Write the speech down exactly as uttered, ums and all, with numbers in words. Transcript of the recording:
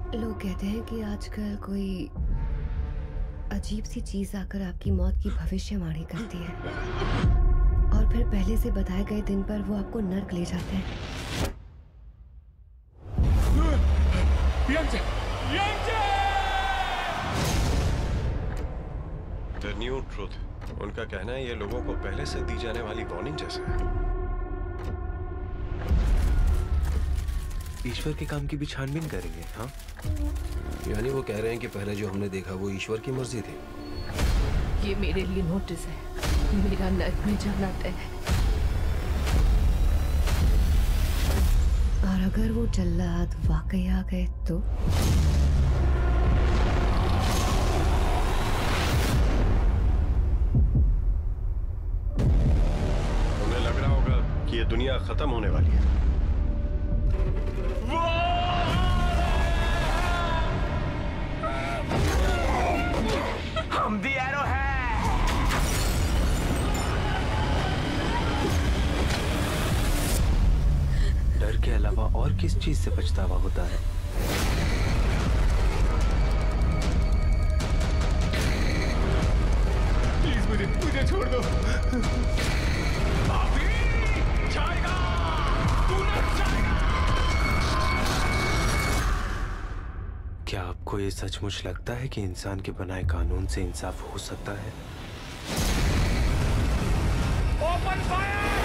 लोग कहते हैं कि आजकल कोई अजीब सी चीज आकर आपकी मौत की भविष्यवाणी करती है और फिर पहले से बताए गए दिन पर वो आपको नर्क ले जाते हैं। The new truth। उनका कहना है ये लोगों को पहले से दी जाने वाली वार्निंग जैसा है। ईश्वर के काम की भी छानबीन करेंगे? हाँ, यानी वो कह रहे हैं कि पहले जो हमने देखा वो ईश्वर की मर्जी थी। ये मेरे लिए नोटिस है, मेरा नर्क में जाना तय है। और अगर वो जल्लाद वाकई आ गए तो? उन्हें लग रहा होगा कि ये दुनिया खत्म होने वाली है। हम दी एरो है। डर के अलावा और किस चीज से पछतावा होता है? प्लीज मुझे मुझे छोड़ दो। अभी जाएगा, तू न जाएगा। क्या आपको ये सचमुच लगता है कि इंसान के बनाए कानून से इंसाफ हो सकता है? Open fire!